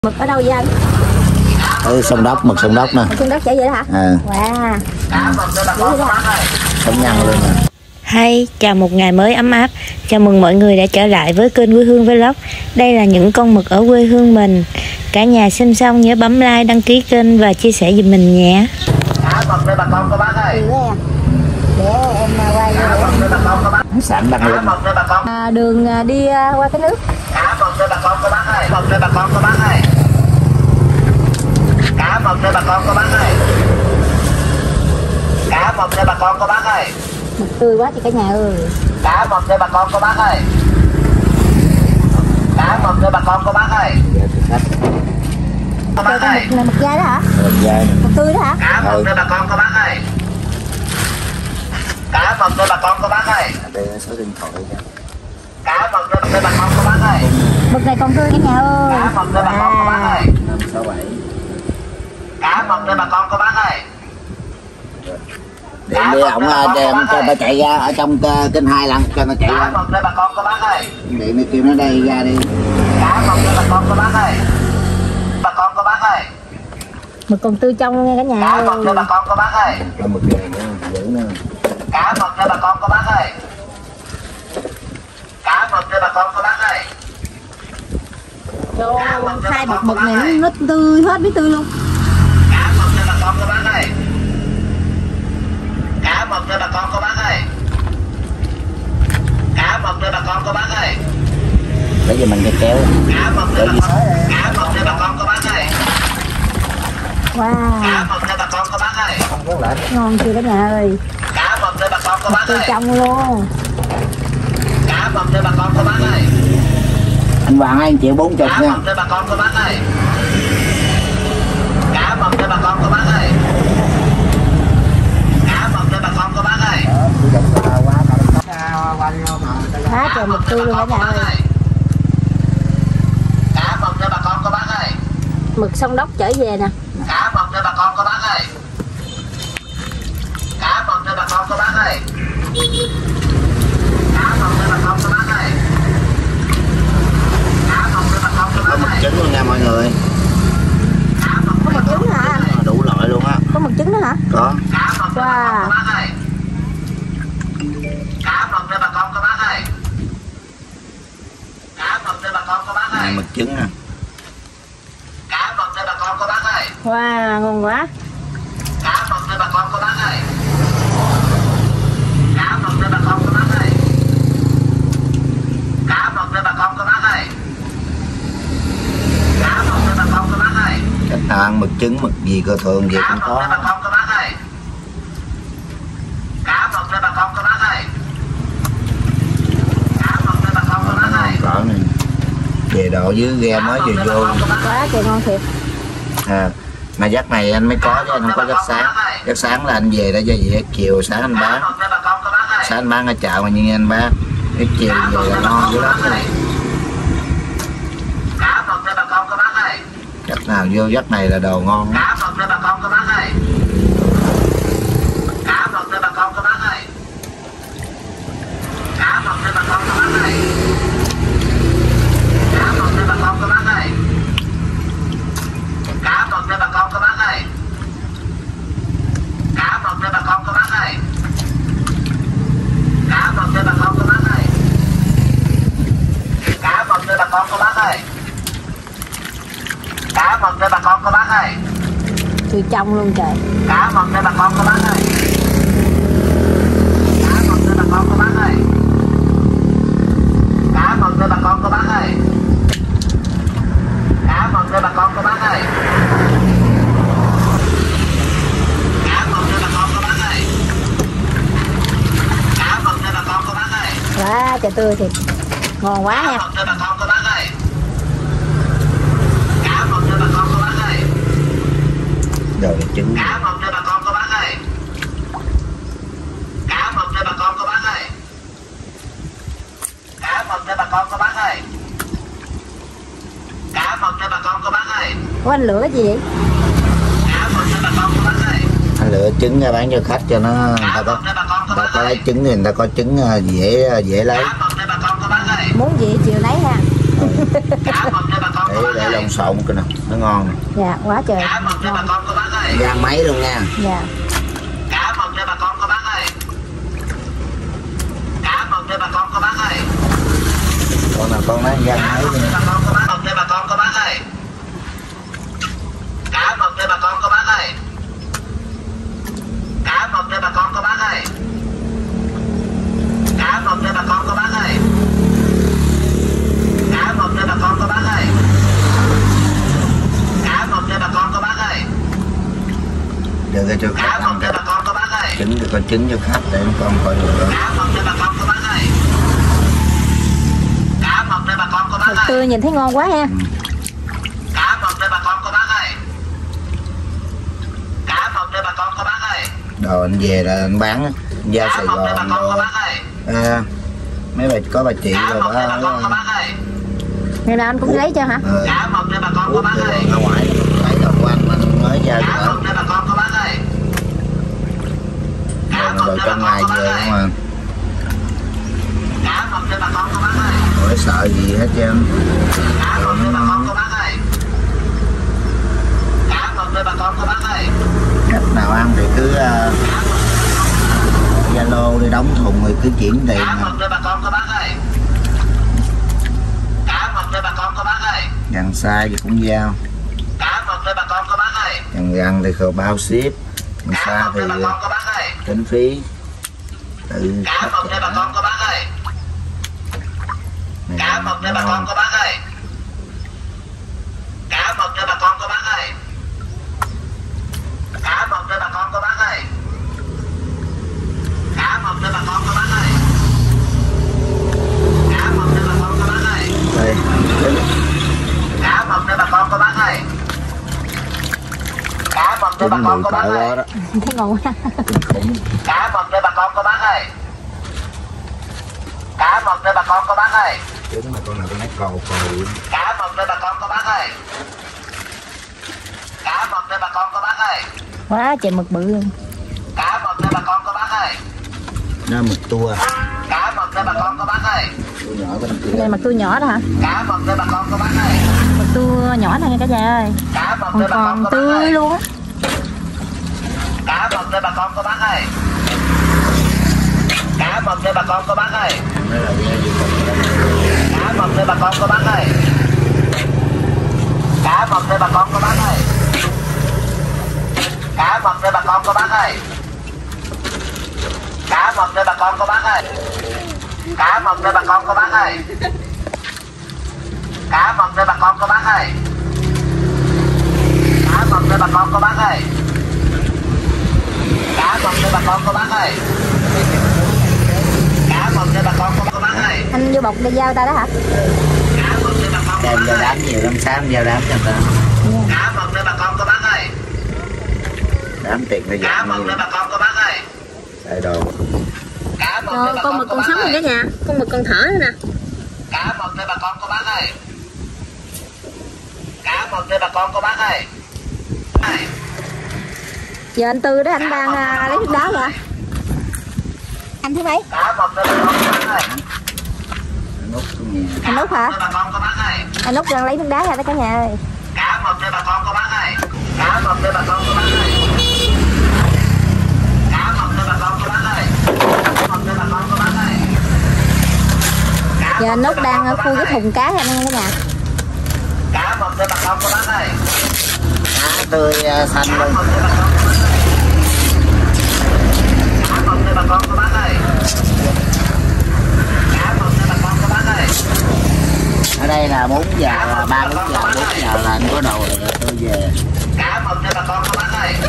Mực ở đâu vậy anh? Ở sông Đốc, mực sông Đốc nè. Sông Đốc chở vậy đó hả? Wow. Sống nhăn luôn nè. Hay, chào một ngày mới ấm áp. Chào mừng mọi người đã trở lại với kênh Quê Hương Vlog. Đây là những con mực ở quê hương mình. Cả nhà xem xong nhớ bấm like, đăng ký kênh và chia sẻ giùm mình nhé. để em quay Sẵn đăng lên. đường đi qua cái nước. Cá mực đây bà con cô bác ơi, mực đây bà con cô bác ơi. Cá mực đây bà con cô bác ơi. Cá mực đây bà con cô bác ơi. Mực tươi quá chị cả nhà ơi. Cá mực đây bà con cô bác ơi. Cá mực đây bà con cô bác ơi. Cô bác ơi. Mực dai đó hả? Mực dai. Mực tươi đó hả? Cá mực đây bà con cô bác ơi. Cá mực đây bà con cô bác ơi. Đây là số điện thoại nha. Cá mực đây bà con cô bác ơi. Mực này còn tươi cả nhà ơi. Cá mực đây bà con cô bác ơi. 567. Cá mực đây bà con cô bác ơi. Điện đi ổng cho nó chạy ra ở trong kênh 2 lần cho nó chạy Cá ra. mực đây bà con cô bác ơi. Điện đi kêu nó đây ra đi. Cá mực đây bà con cô bác ơi. Bà con cô bác ơi. Mực còn tươi trong luôn nha cả nhà Cá ơi. mực đây bà con cô bác ơi. Cho mực này nữa, giữ nữa. Cá mực đây bà con cô bác ơi. Cá mực đây bà con cô bác ơi. Hai bọc mực này nó tươi hết, biết tươi luôn. Cá mực đây bà con cô bác ơi. Cá mực đây bà con cô bác ơi. Cá mực đây bà con cô bác ơi. Bây giờ mình phải kéo. Cá mực đây bà con cô bác ơi. Wow, Cá mực đây bà con cô bác ơi. ngon chưa cả nhà ơi. Cá mực đây bà con cô bác Tươi ơi. trong luôn. Cá mực đây bà con cô bác ơi. Anh Hoàng ơi, 1.40 Cá nha. mực đây bà con cô bác ơi. Cá mực đây bà con cô bác ơi. Cá mực đây bà con cô bác ơi. Quá trời mực tươi luôn cả nhà ơi. Cá mực đây bà con cô bác ơi. Mực sông Đốc chở về nè. Cá mực đây bà con cô bác ơi. Cá mực đây bà con cô bác ơi. Cá mực đây bà con cô bác ơi. Cá mực đây bà con cô Có bác mực ơi. trứng luôn nha mọi người. Cá mực Có mực trứng hả anh? Đủ loại luôn á. Có mực trứng đó hả? Có. Cá mực đây bà con cô bác ơi. Cá mực đây bà con cô bác ơi. Cá mực đây bà con cô bác ơi. Này, mực trứng nè. Cá mực đây bà con cô bác ơi. Wow, ngon quá. Cá mực đây bà con cô bác ơi. Cá mực đây bà con cô bác ơi. Cá mực đây bà con cô bác ơi. Cá mực đây bà con cô bác ơi. Cách nào ăn mực trứng, mực gì cơ thường gì Cá cũng mực đây bà có. con cô bác ơi. Cá mực đây bà con cô bác ơi. Cá mực đây bà con cô bác ơi. Cỡ này. Về độ với ghe mới vừa vô. Quá trời ngon thiệt. À, mà giấc này anh mới có chứ anh không có giấc sáng. Giấc sáng là anh về đó cho về chiều sáng anh bán. Cá mực đây bà con cô bác ơi. Sáng anh bán ở chợ mà nhưng anh bán. Cái chiều về là ngon dữ lắm. Cá mực đây bà con cô bác ơi. Cách nào vô giấc này là đồ ngon á. Cá mực đây bà con cô bác ơi. Cá mực đây bà con cô bác ơi. Cá mực đây bà con cô bác ơi. Cá mực đây bà con cô bác ơi. Cá mực đây bà con cô bác ơi. Cá mực đây bà con cô bác ơi. Cá mực đây bà con cô bác ơi. Cá mực đây bà con cô bác ơi. Cá mực đây bà con cô bác ơi. Tươi trong luôn trời. Cá mực đây bà con cô bác ơi. Cá mực đây bà con cô bác ơi. Cá mực đây bà con cô bác ơi. Cá mực đây bà con cô bác ơi. Cá mực đây bà con cô bác ơi. Cá mực đây bà con cô bác ơi. Quá trời tươi thiệt. Ngon quá nha. Cá mực đây bà con cô bác ơi. Cá mực đây bà con cô bác ơi. Đồ trứng. Cá mực đây bà con cô bác ơi. Cá mực đây bà con cô bác ơi. Cá mực đây bà con cô bác ơi. Cá mực đây bà con cô bác ơi. Ủa anh lửa gì vậy? Cá mực đây bà con cô bác ơi. Anh lựa trứng ra bán cho khách cho nó người ta Cá có mực đây bà con cô bác lấy ơi. trứng thì người ta có trứng dễ lấy. Cá mực đây bà con cô bác ơi. Muốn gì chiều lấy ha. Cá mực đây bà con cô để lông xộn cái nào nó ngon. Dạ quá trời Cá mực cho bà con cô bác ơi. Gan mấy luôn nha. dạ Cá mực cho bà con cô bác ơi. Cá mực cho bà con cô bác ơi. Con nào con nói gan Cá mấy mực luôn. cho bà con cô bác, mực cho bà con cô bác ơi. Cá mực cho bà con cô bác ơi. Cá mực cho bà con cô bác ơi. Cá mực cho bà con cô bác ơi. Cá mực cho bà con cô bác ơi. Cá mực cho bà con cô bác ơi. Được rồi cho Cá khách ăn mực cho bà con cô bác ơi. trứng được con trứng cho khách để con coi được rồi. Cá mực cho bà con cô bác ơi. Cá mực cho bà con cô bác mực ơi. tươi nhìn thấy ngon quá ha. Cá mực cho bà con cô bác ơi. Cá mực cho bà con cô bác ơi. Đồ anh về là anh bán á, anh giao Cá Sài mực cho bà Gòn con cô rồi. bác ơi. À, mấy bà có bà chị Cá rồi mực cho bà con cô đó. bác ơi. Ngày nào anh cũng lấy cho hả? Cá mực cho bà con cô bác ơi. Ra ngoài lấy đồ của anh mình mới giao Cá cho mực cho bà con cô bác ơi. Cá anh. mực Rồi cho bà trong con ngày cô bác về ơi. đúng không? Cá mực cho bà con cô bác ơi. Khỏi sợ gì hết trơn. Cá mực cho bà con cô bác ơi. Cá mực cho bà con cô bác ơi. Khách nào ăn thì cứ Zalo đi đóng thùng rồi cứ chuyển tiền. Cá mực cho bà con cô bác ơi. Cá mực cho bà con cô bác ơi. Gần xa thì cũng giao. Cá mực cho bà con cô bác ơi. Gần thì khờ bao ship. Gần Cá xa mực thì cho bà con cô bác ơi. tính phí tự Cá khách mực cho bà con cô bác ơi. Cá mực cho bà con cô bác ơi. Cá mực cho bà con cô bác ơi. Cá mực cho bà con cô bác ơi. Cá mực cho bà con cô bác ơi. Cá mực cho bà con cô bác ơi. đây. Cá mực cho bà con cô bác ơi. Cá mực cho bà Tính con bụi cô bác cỡ ơi. đó đó. Thấy ngon quá. Khủng. Cá mực cho bà con cô bác ơi. Cá mực cho bà con cô bác ơi. Trứng mà con nào con nói cầu cầu. Cá mực cho bà con cô bác ơi. Cá mực cho bà con cô bác ơi. Quá trời mực bự luôn. Cá mực cho bà con cô bác ơi. Nó mực tua. Cá mực cho bà con cô bác ơi. Tua nhỏ bên Đây kia. là mực tươi nhỏ đó hả? Cá mực cho bà con cô bác ơi. Mực tươi nhỏ này nha cả nhà ơi. Cá mực Còn cho bà con còn cô bác tươi ơi. luôn á. Cá mực cho bà con cô bác ơi. Cá mực cho bà con cô bác ơi. Nó là ghe gì còn đó. Cá mực cho bà con cô bác ơi. Cá mực cho bà con cô bác ơi. Cá mực cho bà con cô bác ơi. Cá mực cho bà con cô bác ơi. Cá mực cho bà con cô bác ơi. Cá mực cho bà con cô bác ơi. Cá mực cho bà con cô bác ơi. Cá mực cho bà con cô bác ơi. Cá mực cho bà con cô bác ơi. Anh vô bọc để giao ta đó hả? Cá mực cho bà con cô Đem bác giao ơi. đám nhiều lắm, sáng giao đám cho người ta. Cá mực cho bà con cô bác ơi. Đám tiền nó Cá giảm mực nhiều. cho bà con cô bác ơi. Đây đồ. Cá mực cho bà Con con mực cô còn bác sống rồi ơi. cả nhà. Con mực còn thở nữa nè. Cá mực cho bà con cô bác ơi. Cá mực cho bà con cô bác ơi. Giờ anh Tư đó anh đang lấy nước đá kìa. Anh thứ mấy? Cá mực cho bà con cô bác ơi. Nút trong nhà. Anh Út hả? Cho bà con cô bác ơi. Anh Út đang lấy nước đá ra đó cả nhà ơi. Cá mực cho bà con cô bác ơi. Cá mực cho bà con cô bác ơi. Cá mực cho bà con cô bác ơi. Cá mực cho bà con cô bác ơi. Giờ anh Út đang khui cái thùng cá ra nha cả nhà. Cá mực cho bà con cô bác ơi. Cá tươi xanh Cá luôn. mực cho bà con cô bác ơi. Cá mực cho bà con cô bác ơi. Cá mực cho bà con cô bác ơi. Ở đây là 4 giờ, 3 4 giờ, 4 giờ là anh có đồ rồi tôi về. Cá mực cho bà con cô bác ơi.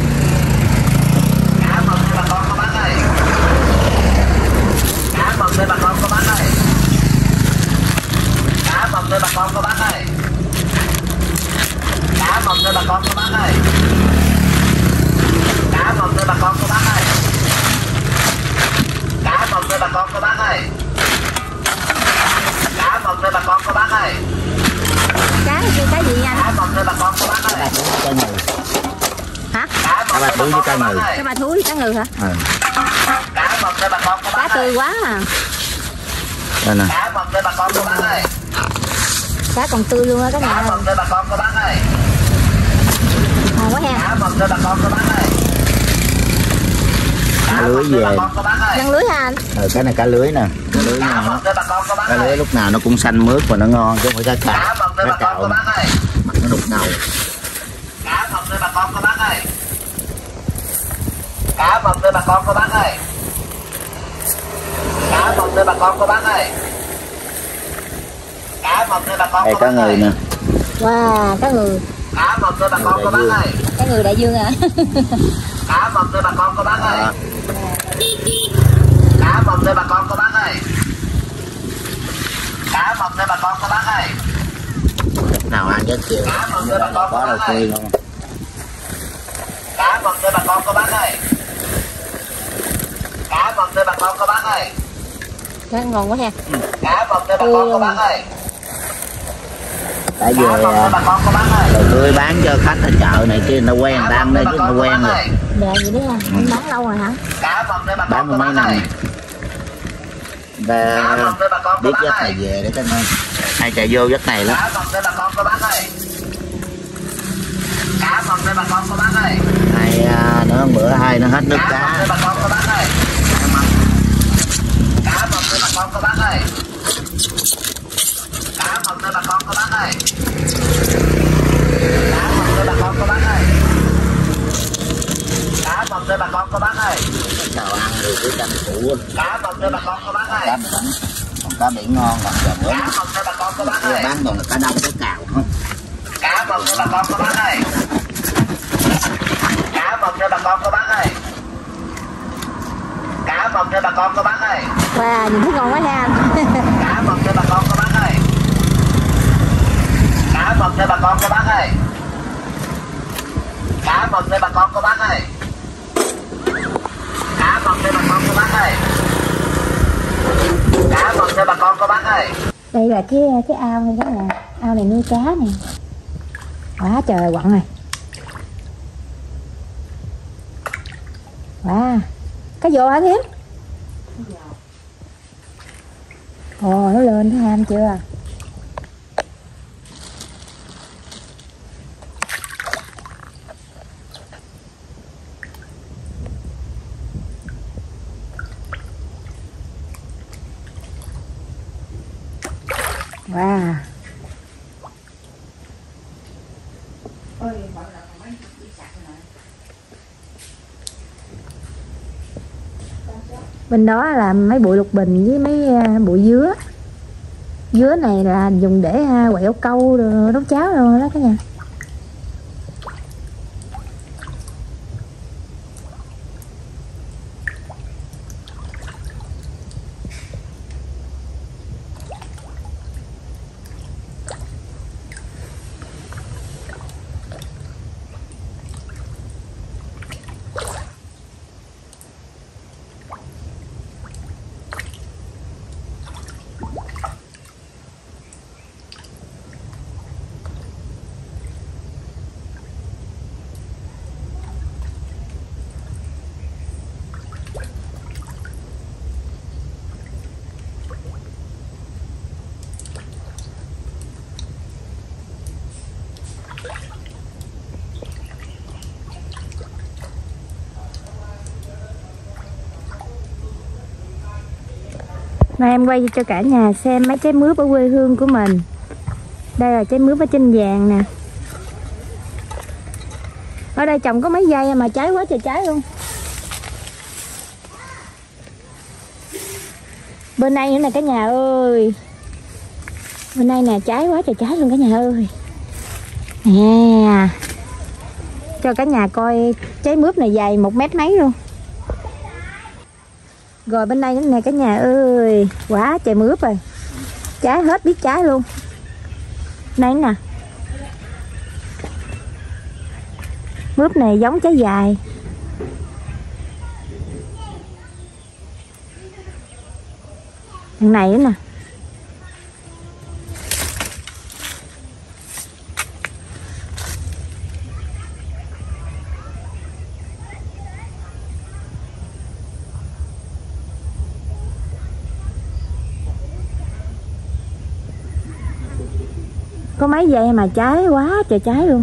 Cá mực cho bà con cô bác ơi. Cá mực cho bà con cô bác ơi. Cá mực cho bà con cô bác ơi. Cá mực cho bà con cô bác ơi. Cá mực cho bà con cô bác ơi. Cá mực cho bà con cô bác ơi. Cá mực cho bà con cô bác ơi. Cá này kêu cá gì nha anh? Cá mực cho bà con cô bác ơi. Cá ngừ. Hả? Cá mực Cá cho bà thúi với con cá cô bác ngừ. ơi. Cá ba thúi cá ngừ hả? Cá mực cho bà con cô Cá bác ơi. tươi quá à. Đây nè. Cá mực cho bà con cô bác ơi. Cá còn tươi luôn á cả nhà. Cá mực đây bà con cô bác ơi. Ngon quá ha. Cá mực đây bà con cô bác ơi. Cá lưới về. Răng lưới hả anh? Cái này cá lưới nè, cá lưới ngon. Cá lưới lúc nào nó cũng xanh mướt và nó ngon chứ không phải cá cào. Cá cào mặt nó đục ngầu. Cá mực đây bà con cô bác ơi. Cá mực đây bà con cô bác ơi. Cá mực đây bà con cô bác ơi. Cá mực đây bà con Đây cô cá bác người ơi. nè. Wow, cá ngừ. Cá mực đây bà con cô bác ơi. Cá ngừ đại dương à. Cá mực đây bà con cô bác ơi. Cá mực đây bà con cô bác ơi. Cá mực đây bà con cô bác ơi. Nào ăn chết chiều. Có đâu tươi không? Cá mực đây bà con cô bác ơi. Cá mực đây bà con cô bác ơi. Cá ngon quá ha. Cá mực đây bà con cô bác ơi. Tại Cá mực đây bà con cô bác ơi. rồi tươi bán cho khách ở chợ này kia nó quen đang đây chứ nó quen rồi. Dạ vậy đấy ha. Anh bán lâu rồi hả? Cá mực đây bà Bán con cô có mấy bác năm ơi. rồi. Và biết giấc này về để cho nên hay chạy vô giấc này lắm. Cá mực đây bà con cô bác ơi. Cá mực đây bà con cô bác ơi. Hay nữa bữa hai nó hết nước Cá mực cá. đây bà con cô bác ơi. Cá mực đây bà con cô bác ơi. Cá mực đây bà con cô bác ơi. Cá mực đây bà con cô bác ơi. Cá mực đây bà con cô bác ơi. Chào ăn thì cứ canh củ. Cá mực đây bà con cô bác ơi. Cá biển, còn cá biển ngon còn giờ bữa Cá mực đây bà con cô bác ơi. bán toàn là cá đông cá cào không. Cá mực đây bà con cô bác ơi. Cá mực đây bà con cô bác ơi. Cá mực đây bà con cô bác ơi. Wow, nhìn thấy ngon quá ha. Cá mực đây bà con cô bác ơi. Cá mực đây bà con cô bác ơi. Cá mực đây bà con cô bác ơi. Cá mực đây bà con cô bác ơi. Cá mực đây bà con cô bác ơi. Đây là cái ao này, đó là ao này nuôi cá nè. Quá trời quặng rồi. Wow, cá dồ hả Thiếm? Ồ, nó lên thấy ham chưa? Wow. Bên đó là mấy bụi lục bình với mấy bụi dứa. Dứa này là dùng để quẹo câu rồi nấu cháo rồi đó cả nhà. Nay em quay cho cả nhà xem mấy trái mướp ở quê hương của mình. Đây là trái mướp ở trên vàng nè. Ở đây trồng có mấy giây mà trái quá trời trái luôn. Bên đây nữa nè cả nhà ơi. Bên đây nè trái quá trời trái luôn cả nhà ơi. Nè. Cho cả nhà coi trái mướp này dài 1 mét mấy luôn. Rồi bên đây nữa nè cả nhà ơi. Quá trời mướp rồi. Trái hết biết trái luôn. Đây nè. Mướp này giống trái dài. Thằng này nữa nè. Có mấy giây mà cháy quá trời cháy luôn.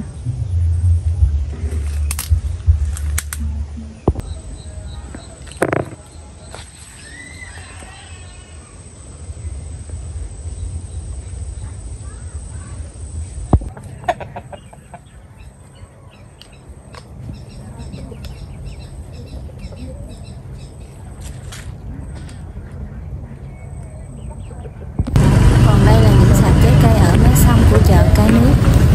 Còn đây là những sạp trái cây ở mé sông của chợ Cái Nước.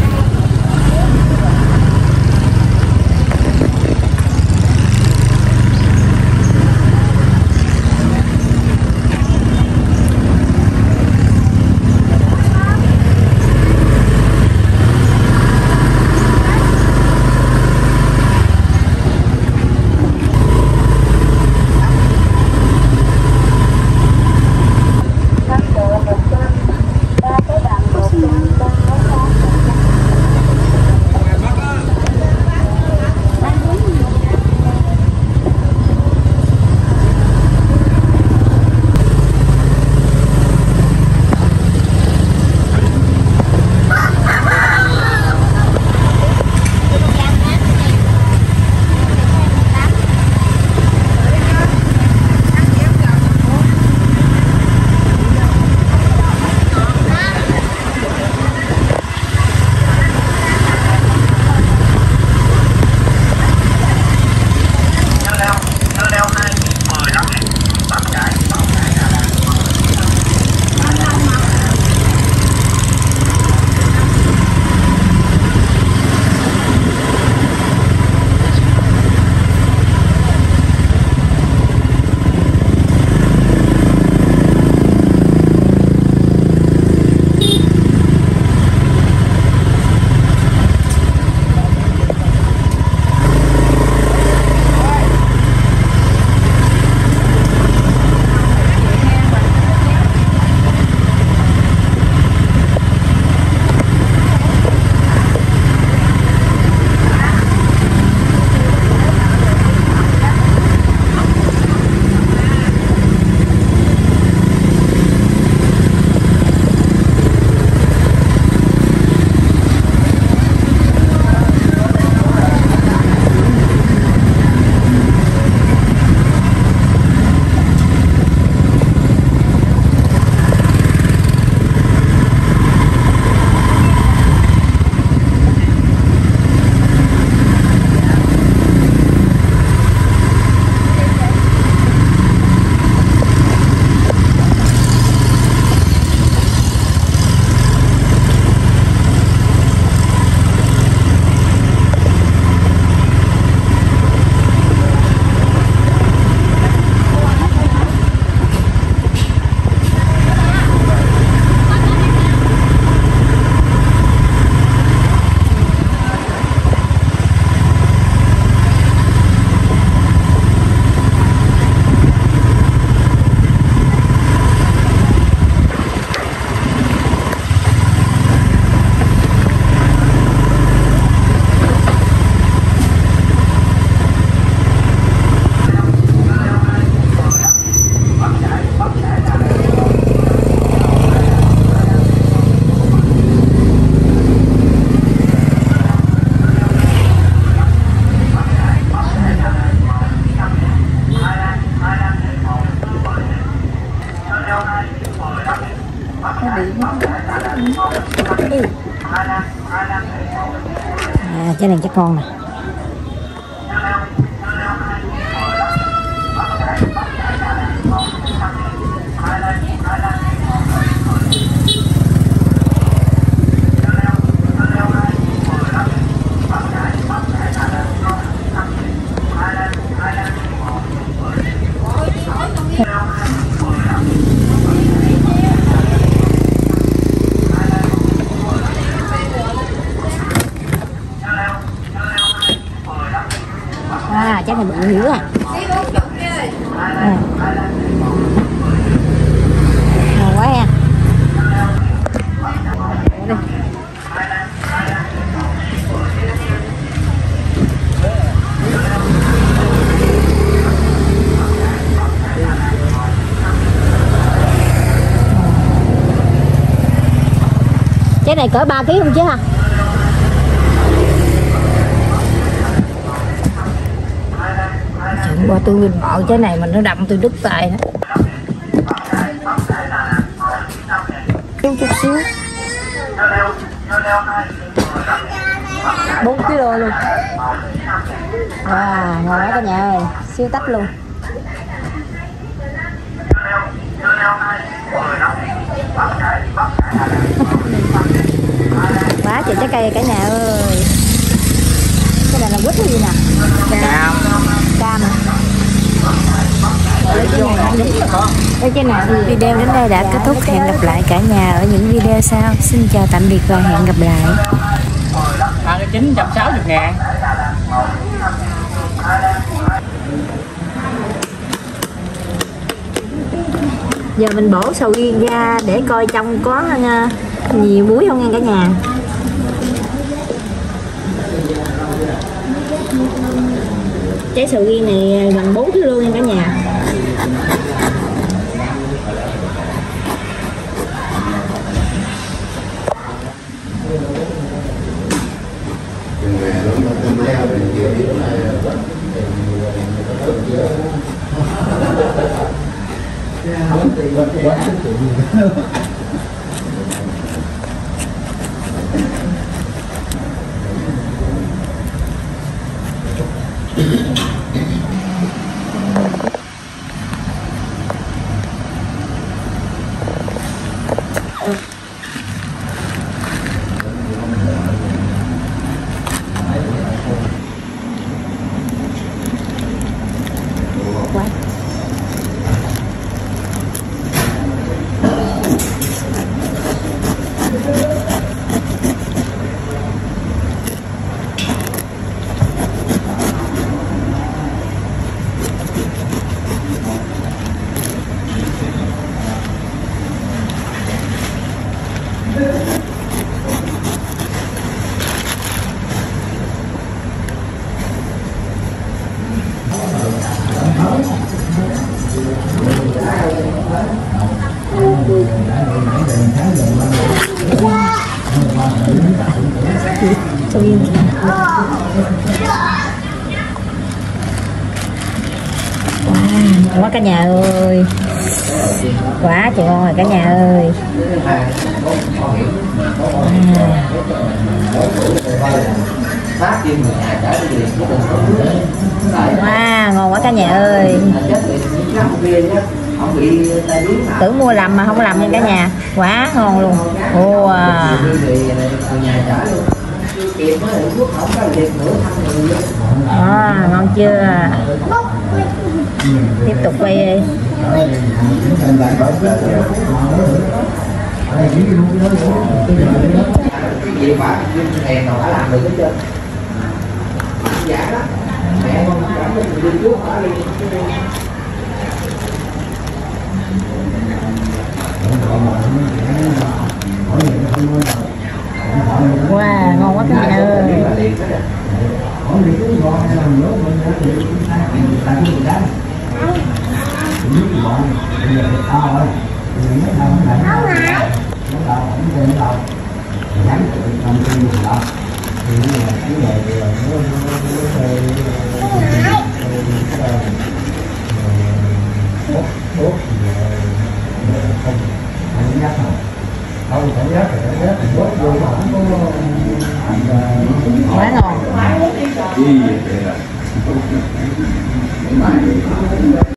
Trái này chắc ngon nè. Trái này bự dữ à. Ngon quá ha. Trái Cái này cỡ 3 kg không chứ hả? Chẳng qua tôi bỏ cái này mà nó đậm tôi đứt tay đó. Chút xíu 4 kg luôn. Wow, ngon quá cả nhà ơi, siêu tách luôn. Quá trời trái cây cả nhà ơi. Cái này là quýt hay gì nè? Cam. Cam. Cái này thì Video đến đây đã kết thúc. Hẹn gặp lại cả nhà ở những video sau. Xin chào tạm biệt và hẹn gặp lại. Cái 960.000. giờ mình bổ sầu riêng ra để coi trong có nhiều muối không nha cả nhà. Trái sầu riêng này gần 4 kg luôn nha cả nhà. Quá cả nhà ơi, quá trời ngon rồi cả nhà ơi. Wow, ngon quá cả nhà ơi. Tưởng mua làm mà không làm nha cả nhà, quá ngon luôn. Wow. Ngon chưa? Tiếp tục quay đi. Vậy mà thèm nào đã làm được hết trơn. Giả đó. Mẹ con cảm thấy mình đi trước ở đi. Wow, ngon quá các bạn ơi. Quá ngon.